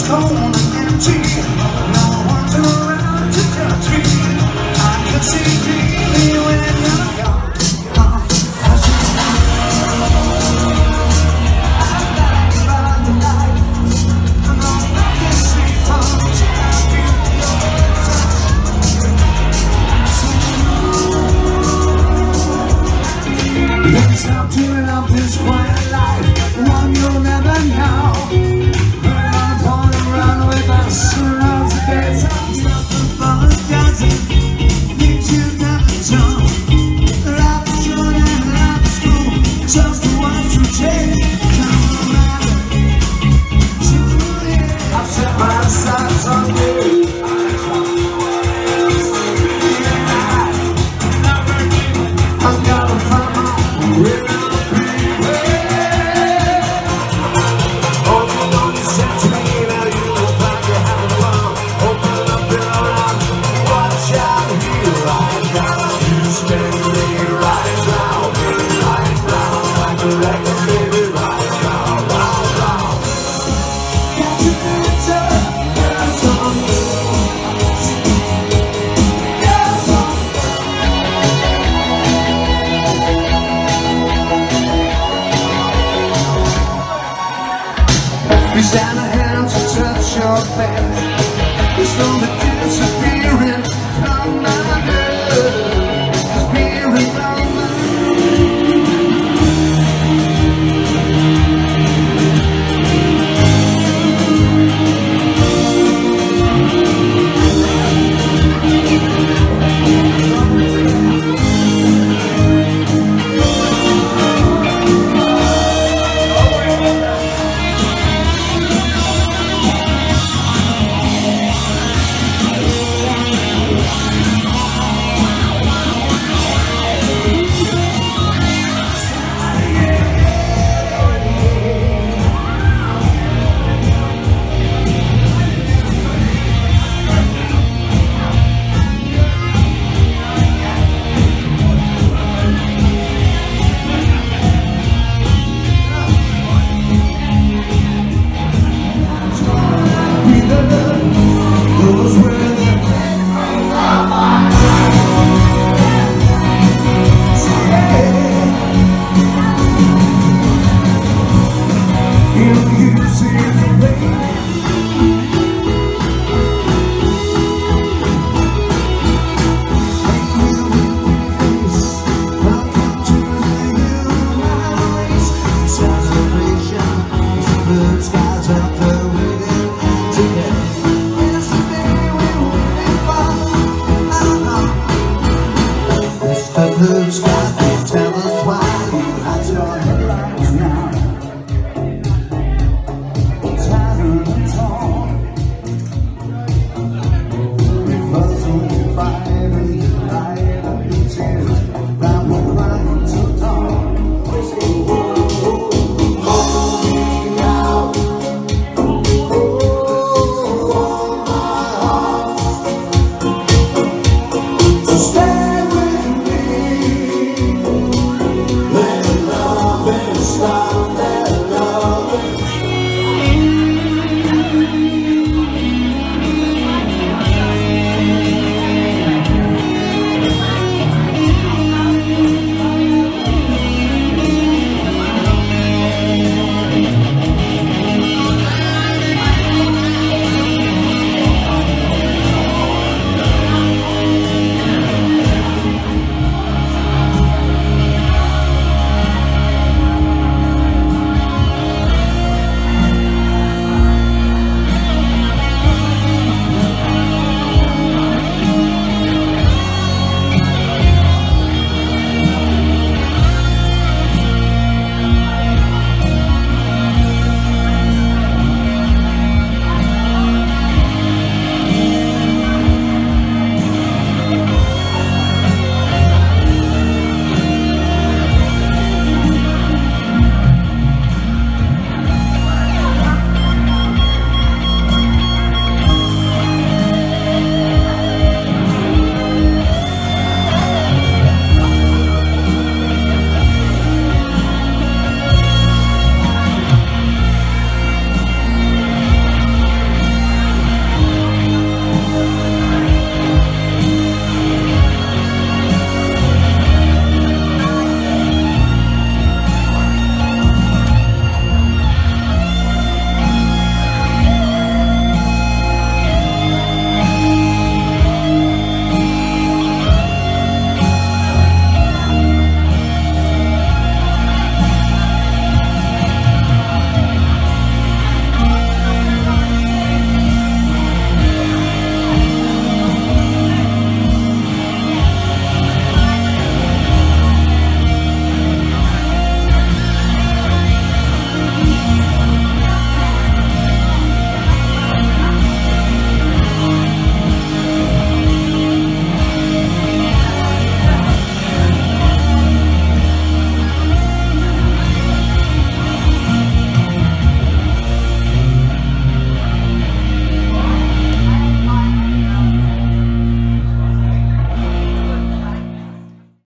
cold and empty. No one's around to judge me. I can see clearly when you're gone. It's time to end up this quiet life, one you'll never know. We're gonna pull around with us around the days. Nothing but apologizing, things you never done. Life is short and life is cool, just the ones who take. Come around to the end. I've set my sights on you. I'm gonna find my way. Reach down a hand to touch your face. It's slowly disappearing from my